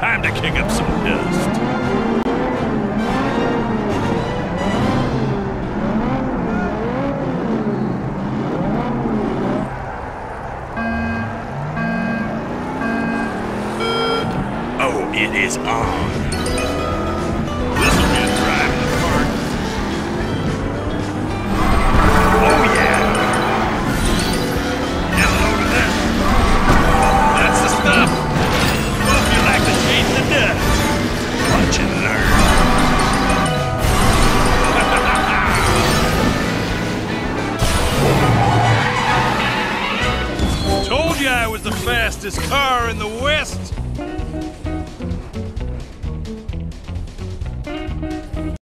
Time to kick up some dust. Oh, it is on. This'll be a drive in the park. Oh, yeah. Get a load of this. That's the stuff. Hope you like to chase the dust. Watch and learn. Told you I was the fastest car in the West.